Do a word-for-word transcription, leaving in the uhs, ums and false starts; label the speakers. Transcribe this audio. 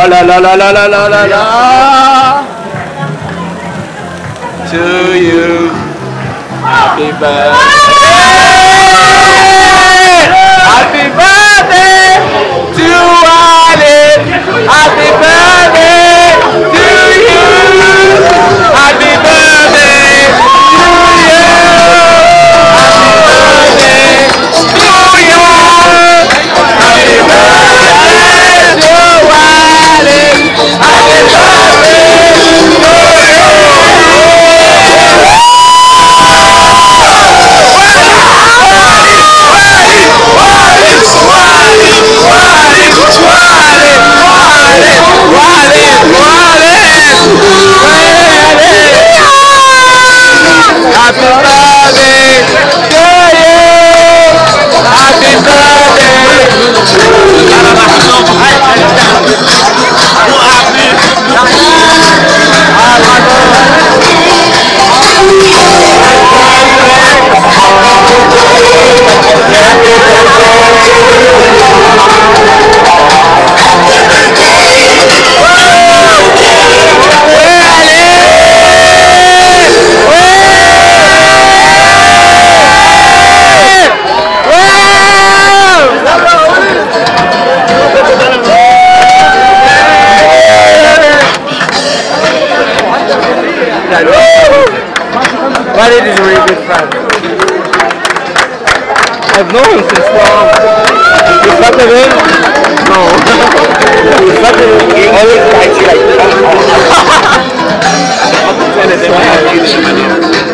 Speaker 1: La la la la la la la la la. To you, happy birthday, happy birthday to Ali, happy birthday to you, happy birthday to you, happy birthday to you, happy birthday to Ali, happy birthday to you. Happy birthday to you. Happy Walid is a really good friend. I've known him since long. You fucked with him? No. You fucked with him? He always likes you like that.